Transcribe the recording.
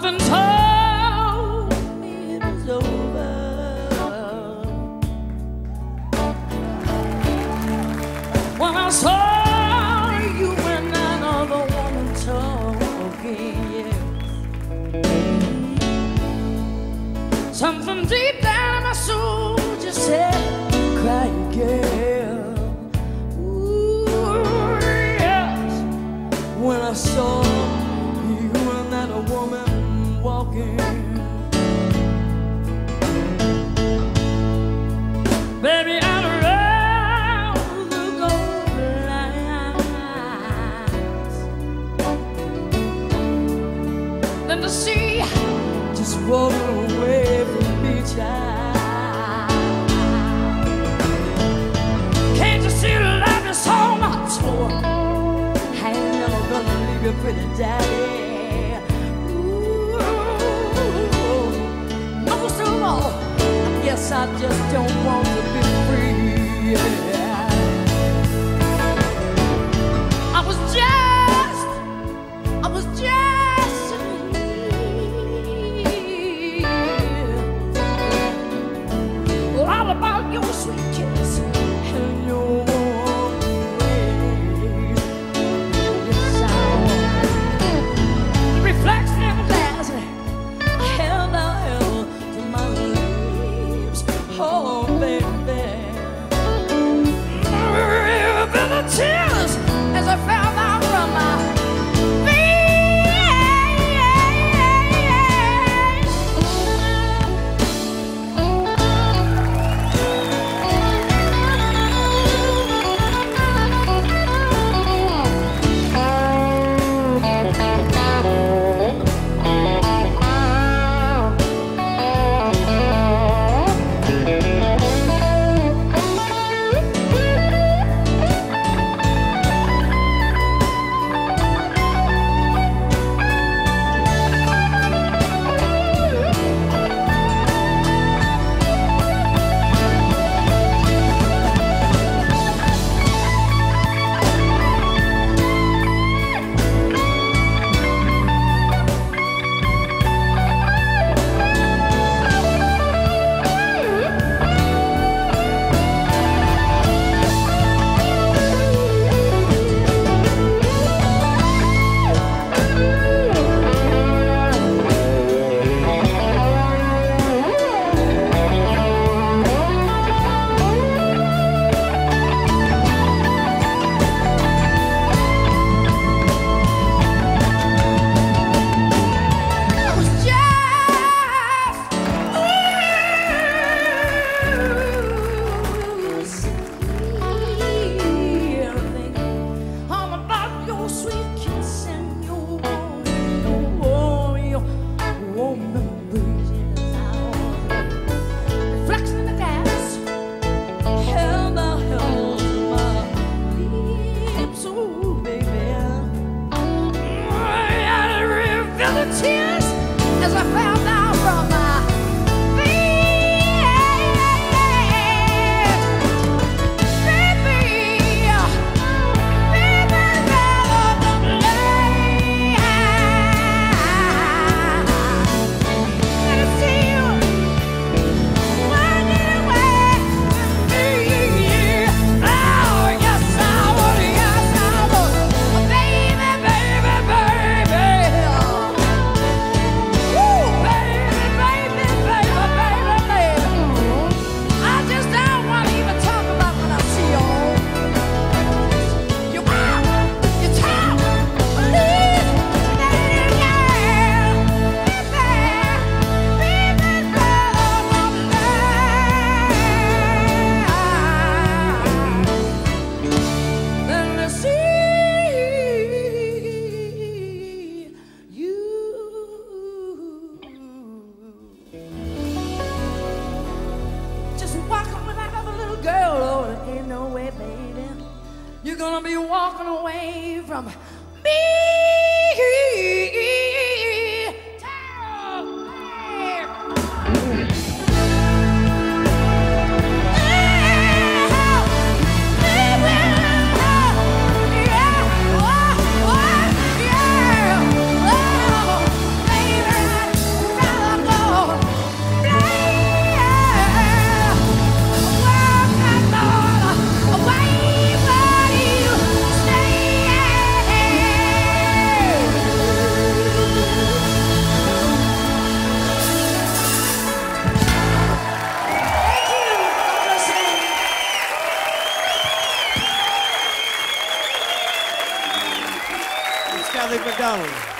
Something told me it was over. When I saw you and another woman talking, yes. Something deep down in my soul just said, cry girl. Ooh, yes. When I saw you and that woman walking, baby, I'd rather go blind than to see just walking away from me, child. Can't you see I love you so much more? I ain't never gonna leave you, pretty daddy. I guess I just don't want to be free. Yeah. I was just all about your sweet kiss and your warm ways. Yes, I was. The reflection in the glass held out. Oh, baby, river the tears as I fell down from my you're gonna be walking away from me. Baby, Bradley McDonald.